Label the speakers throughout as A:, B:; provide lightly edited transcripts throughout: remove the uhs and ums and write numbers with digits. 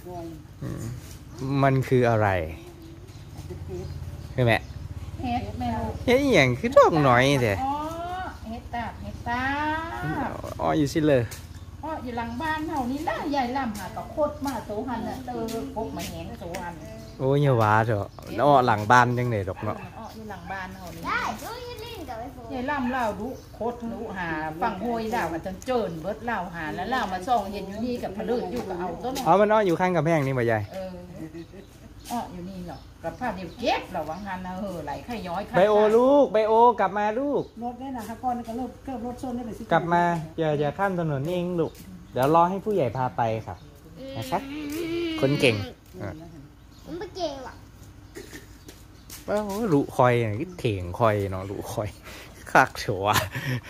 A: มันคืออะไรใช่ไหม
B: เฮ็ดแมว
A: เฮ็ดอย่างคือดอกหน่อยแต่
B: อ๋อเฮ็ดตา
A: อ๋ออยู่สิเลย
B: อ๋ออยู่หลังบ้านเฮานี่ล่ะใหญ่ล่ำหาก็โคตรมาโตหันน่ะเตอกบมาแหงโตหัน
A: โอ้ยอย่าว่าเถอะอ้อหลังบ้านจังได๋ดอกเนาะ
B: อ๋ออยู่หลังบ้านเฮานี่ได้ใหญ่ล่ำเล่าดุโคตรดุหาฟังโหยเล่ามันจนเจินเบิดเล่าหาแล้วเล่ามาส่องเห็นอยู่นี่กับพะเลิศอยู่กับเอาต้น
A: อ๋อมันอ้ออยู่ข้างกำแพงนี่บ่ยาย
B: อ๋ออยู่นี่เหรอกับผ้าเดียวเก็บเหรอวังหันนะไหลไข่ย้อย
A: ไบโอลูกไบโอกลับมาลูก
C: รถได้นะคะก่อนก็เริ่มรถชนได้เลยสิ
A: กลับมาอย่าข้ามถนนเองลูกเดี๋ยวรอให้ผู้ใหญ่พาไปครับนะคะคนเก่ง
D: ผมไม่เก่งหรอก
A: ว่าลุคอยนี่เถ่งคอยเนาะลุคอยคักเฉวะ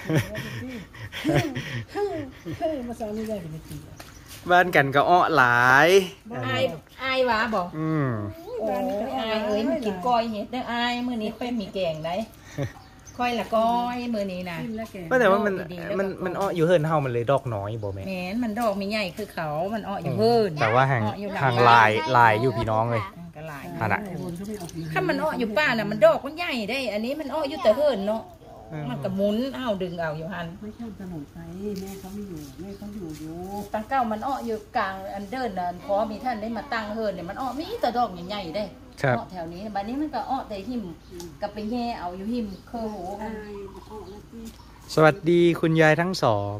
C: มาสอนนี่ได้เป็นปี
A: บ้านกันก็อ้อหลาย
B: อายหวาบอก
A: โอ้
B: อายเอ้ยมันกินก้อยเห็ดได้อายมื้อนี้ค่อยมีแกงได้ค่อยละก้อยมื้อนี้นะ
A: แต่ว่ามันอ้ออยู่เฮิรนเฮามันเลยดอกน้อยบ่แม่
B: แม่นมันดอกมีใหญ่คือเขามันอ้ออยู่เฮิรน
A: แต่ว่าห่างลายอยู่พี่น้องเลย
B: ก็ลาย
A: นั่นน่ะ
B: ถ้ามันอ้ออยู่ป้าน่ะมันดอกมันใหญ่ได้อันนี้มันอ้ออยู่แต่เฮิรนเนาะมันก็หมุนดึงเอาอยู่หัน
C: ไม่ข้ามถนนไปแม่เขาไม่อยู่แม่เขาอยู่
B: ตั้งเก้ามันอ้ออยู่กลางอันเดินน่ะพอมีท่านได้มาตั้งเฮิรนเนี่ยมันอ้อมีแต่ดอกใหญ่ๆได้อ้อแถวนี้บัดนี้มันก็อ้อแต่หิมกับไปแย่เอาอยู่หิมเคอโห
A: สวัสดีคุณยายทั้งสอง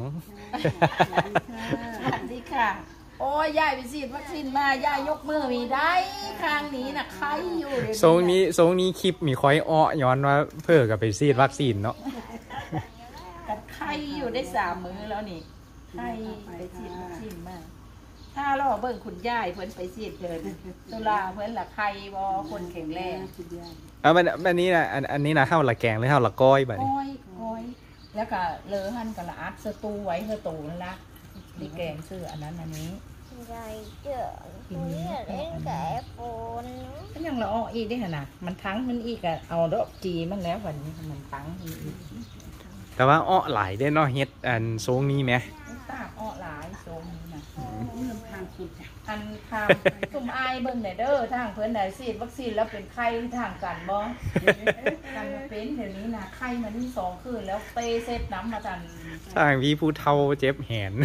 B: สวัสดีค่ะโอ้ยยายไปฉีดวัคซีนมายายยกมือมีได้ข้างนี้น่ะใครอยู่
A: ทรงนี้คลิปมีคอยอ้อย้อนว่าเพื่อกับไปฉีดวัคซีนเนาะ
B: กับใครอยู่ได้3 มื้อแล้วนี่ใครไปฉีดวัคซีนมาถ้าเราเบิ่งคุณยายเพิ่นไปฉีดเดินตุลาเพิ่นละใครบ่คนแข็งแรง
A: อันนี้นะอันนี้นะข้าวละแกงหรือข้าวละก้อยแบบนี้
B: ก้อยแล้วก็เลอหั่นกับละอัดเสื้อตู้ไว้เสื้อตู้นั่นละดีแกงเสื้ออันนั้นอันนี้
D: ยายเจอกินเล่นแกะปน
B: ก็ยังละอ้ออีกได้ขนาดมันทั้งมันอีกอะเอาดอกจีมันแล้ววันนี้มันทั้งอีก
A: แต่ว่าอ้อหลายได้เนาะเฮ็ดอันทรงนี้ไหม
B: ตาอ้อหลายทรงนี้นะ
C: ทางสุด
B: อันทางตุ่มอายเบิ่งไหนเด้อทางเพิ่นไหนฉีดวัคซีนแล้วเป็นไข้ทางกันบ่กันเป็นเดี๋ยวนี้นะไข้มันนี่2 คืนแล้วเตเซตน้ำมาจัน
A: ทางพี่ผู้เฒ่าเจ็บแหน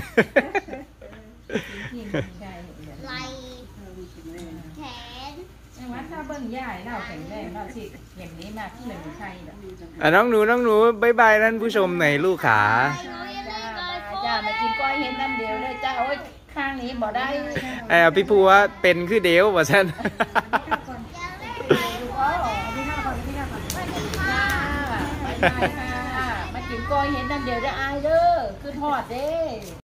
D: ไหลแขน
B: ว่าถ้าเบิ่งย่ายเราแข็งแรงเราฉีดอย่างนี้มาที่เลยเป็นไข้
A: น้องหนูบายบายท่านผู้ชมหน่อยลูกขา
B: จ้ามากินก้อยเห็นน้ำเดียวเลยจ้าโอ้ยข้างนี้บ่ได้
A: พี่ภูว่าเป็นคือเดียวว่าฉัน
B: มากินก้อยเห็นน้ำเดียวได้อายเด้อคือทอดเด้